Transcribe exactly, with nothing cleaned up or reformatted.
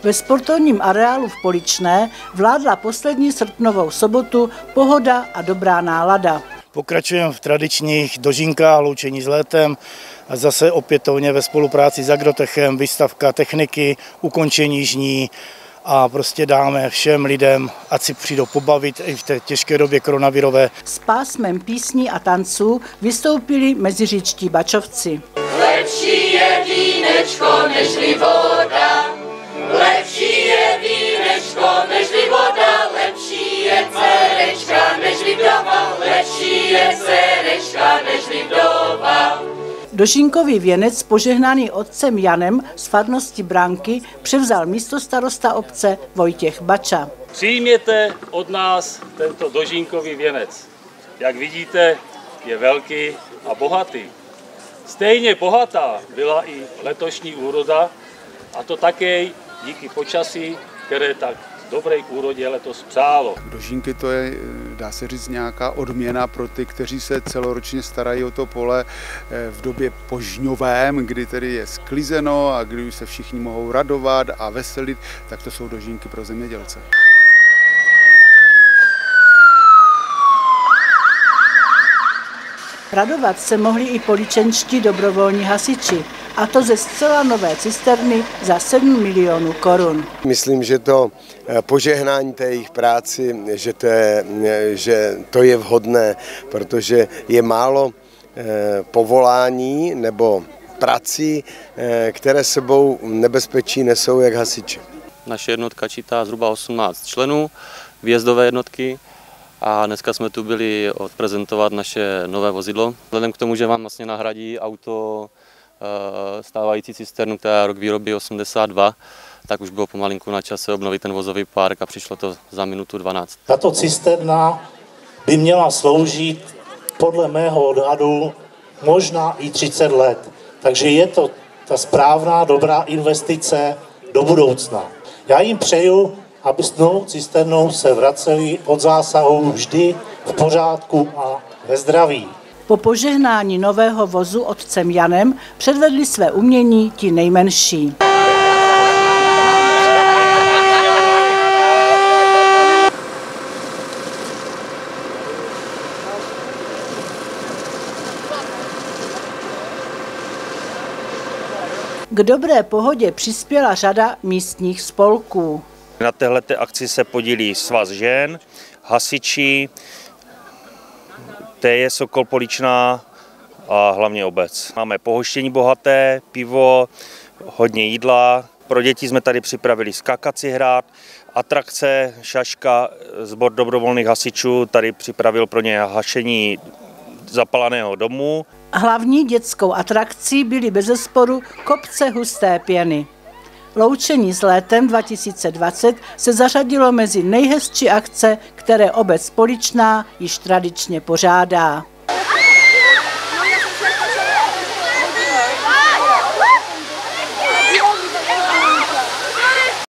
Ve sportovním areálu v Poličné vládla poslední srpnovou sobotu pohoda a dobrá nálada. Pokračujeme v tradičních dožinkách, loučení s létem a zase opětovně ve spolupráci s Agrotechem, výstavka techniky, ukončení žní a prostě dáme všem lidem, ať si přijdou pobavit i v té těžké době koronavirové. S pásmem písní a tanců vystoupili meziříčtí bačovci. Lepší je vínečko nežli voda, lepší je vínečko nežli voda, lepší je dcerečka nežli vdova, lepší je dcerečka nežli vdova. Dožinkový věnec požehnaný otcem Janem z farnosti Bránky převzal místostarosta obce Vojtěch Bača. Přijměte od nás tento dožinkový věnec. Jak vidíte, je velký a bohatý. Stejně bohatá byla i letošní úroda, a to také díky počasí, které tak dobré úrodě letos přálo. Dožínky to je, dá se říct, nějaká odměna pro ty, kteří se celoročně starají o to pole v době požňovém, kdy tedy je sklizeno a kdy se všichni mohou radovat a veselit, tak to jsou dožínky pro zemědělce. Radovat se mohli i poličenští dobrovolní hasiči, a to ze zcela nové cisterny za sedm milionů korun. Myslím, že to požehnání té jejich práci, že to je, že to je vhodné, protože je málo povolání nebo prací, které sebou nebezpečí nesou jak hasiči. Naše jednotka čítá zhruba osmnáct členů, výjezdové jednotky. A dneska jsme tu byli odprezentovat naše nové vozidlo. Vzhledem k tomu, že vám vlastně nahradí auto stávající cisternu, která je rok výroby osmdesát dva, tak už bylo pomalinku na čase obnovit ten vozový park a přišlo to za minutu dvanáct. Tato cisterna by měla sloužit podle mého odhadu možná i třicet let. Takže je to ta správná, dobrá investice do budoucna. Já jim přeju, aby s novou cisternou se vraceli od zásahu vždy v pořádku a ve zdraví. Po požehnání nového vozu otcem Janem předvedli své umění ti nejmenší. K dobré pohodě přispěla řada místních spolků. Na téhleté akci se podílí Svaz žen, hasiči, T J Sokol Poličná a hlavně obec. Máme pohoštění bohaté, pivo, hodně jídla. Pro děti jsme tady připravili skákací hrad, atrakce, šaška, sbor dobrovolných hasičů tady připravil pro ně hašení zapaleného domu. Hlavní dětskou atrakcí byly bezesporu kopce husté pěny. Loučení s létem dva tisíce dvacet se zařadilo mezi nejhezčí akce, které obec Poličná již tradičně pořádá.